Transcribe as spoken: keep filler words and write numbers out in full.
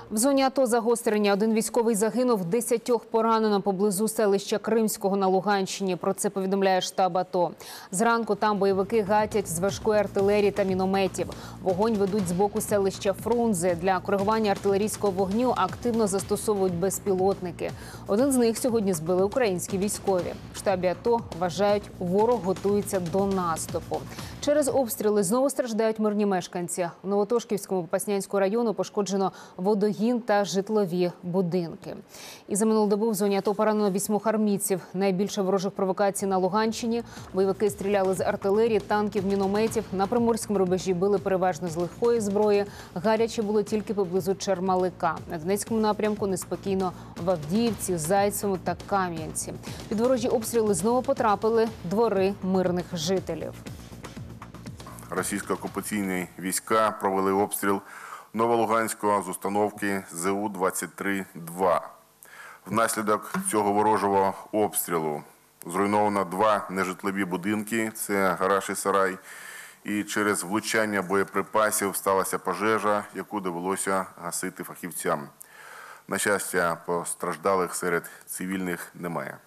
В зоні АТО загострення. Один військовий загинув, десятьох поранено поблизу селища Кримського на Луганщині. Про це повідомляє штаб АТО. Зранку там бойовики гатять з важкої артилерії та мінометів. Вогонь ведуть з боку селища Фрунзе. Для коригування артилерійського вогню активно застосовують безпілотники. Один з них сьогодні збили українські військові. В штабі АТО вважають, ворог готується до наступу. Через обстріли знову страждають мирні мешканці. У Новотошківському Попаснянського району пошкоджено водогін та житлові будинки. І за минулу добу в зоні АТО поранено вісьмох армійців. Найбільше ворожих провокацій на Луганщині. Бойовики стріляли з артилерії, танків, мінометів. На Приморському рубежі били переважно з легкої зброї. Гаряче було тільки поблизу Чермалика. На Донецькому напрямку неспокійно в Авдіївці, Зайцевому та Кам'янці. Під ворожі обстріли знову потрапили двори мирних жителів. Російсько-окупаційні війська провели обстріл Новолуганського з установки З У двадцять три два. Внаслідок цього ворожого обстрілу зруйновано два нежитлові будинки, це гараж і сарай, і через влучання боєприпасів сталася пожежа, яку довелося гасити фахівцям. На щастя, постраждалих серед цивільних немає.